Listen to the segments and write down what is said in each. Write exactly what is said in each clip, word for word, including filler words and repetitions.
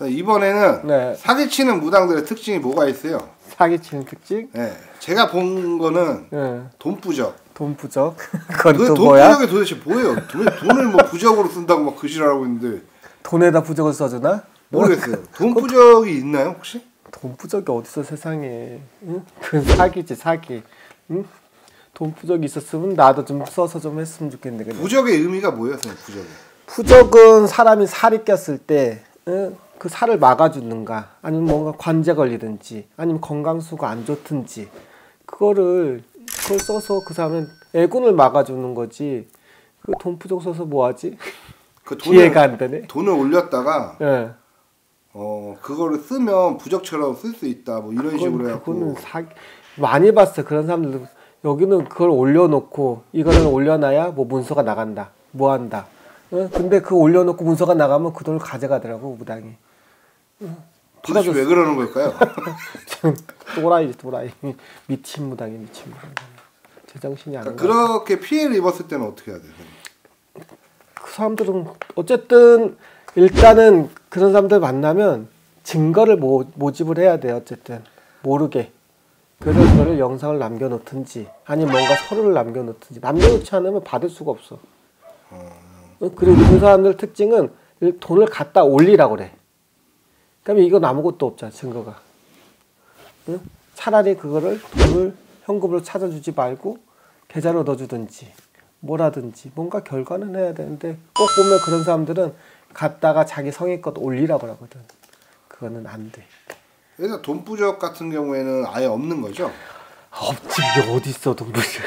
이번에는 네. 사기치는 무당들의 특징이 뭐가 있어요? 사기치는 특징? 네. 제가 본 거는 네. 돈부적. 돈부적? 그건 그 또 뭐야? 돈부적이 도대체 뭐예요? 돈, 돈을 뭐 부적으로 쓴다고 막 그지랄하고 있는데 돈에다 부적을 써주나? 모르겠어요. 돈부적이 있나요 혹시? 돈부적이 어딨어 세상에. 응? 그건 사기지 사기. 응? 돈부적이 있었으면 나도 좀 써서 좀 했으면 좋겠는데. 그냥. 부적의 의미가 뭐예요, 선생님? 부적이? 부적은 사람이 살이 꼈을 때 응? 그 살을 막아주는가, 아니면 뭔가 관제 걸리든지, 아니면 건강수가 안 좋든지, 그거를 그걸 써서 그 사람은 애군을 막아주는 거지. 그 돈부적 써서 뭐하지? 그 돈을, 이해가 안 되네. 돈을 올렸다가 예. 어 그거를 쓰면 부적처럼 쓸 수 있다 뭐 이런 그건, 식으로 해갖고. 그거는 사기 많이 봤어 그런 사람들. 여기는 그걸 올려놓고 이거는 올려놔야 뭐 문서가 나간다, 뭐 한다. 어? 근데 그 올려놓고 문서가 나가면 그 돈을 가져가더라고 무당이. 도대체 왜 그러는 걸까요? 또라이 또라이 미친 무당이 미친 무당. 제정신이 안 그러니까 가. 그렇게 피해를 입었을 때는 어떻게 해야 돼요? 그 사람들은 어쨌든 일단은 그런 사람들 만나면 증거를 모, 모집을 해야 돼요. 어쨌든 모르게. 그래서 그거를 영상을 남겨놓든지 아니면 뭔가 서류를 남겨놓든지. 남겨놓지 않으면 받을 수가 없어. 어. 그리고 그 사람들 특징은 돈을 갖다 올리라고 그래. 그러면 이건 아무것도 없잖아 증거가. 응? 차라리 그거를 돈을 현금으로 찾아주지 말고 계좌로 넣어주든지 뭐라든지 뭔가 결과는 해야 되는데, 꼭 보면 그런 사람들은 갖다가 자기 성의껏 올리라고 하거든. 그거는 안 돼. 그래서 돈부적 같은 경우에는 아예 없는 거죠? 없지. 이게 어디 있어 돈부적.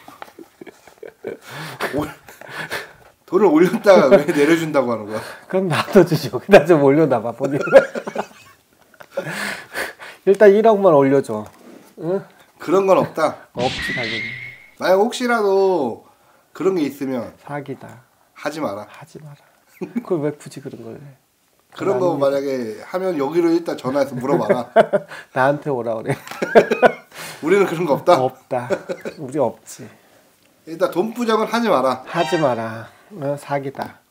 돈을 올렸다가 왜 내려준다고 하는 거야? 그럼 나도 주죠. 나 좀 올려놔봐 본인. 일단 일억만 올려줘. 응? 그런 건 없다? 없지 당연히. 만약 혹시라도 그런 게 있으면 사기다. 하지 마라. 하지 마라. 그걸 왜 굳이 그런 걸 해? 그런 거 만약에 하면 여기로 일단 전화해서 물어봐라. 나한테 오라 그래. 우리는 그런 거 없다? 없다. 우리 없지. 일단 돈부적은 하지 마라. 하지 마라. 어, 사기다.